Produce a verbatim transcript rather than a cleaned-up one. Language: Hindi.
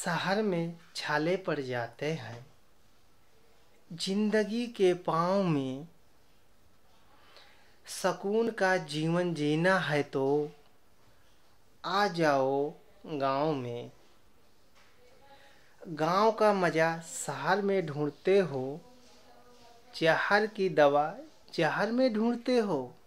शहर में छाले पड़ जाते हैं। जिंदगी के पाँव में सुकून का जीवन जीना है तो आ जाओ गांव में। गांव का मज़ा शहर में ढूंढते हो, जहर की दवा जहर में ढूंढते हो।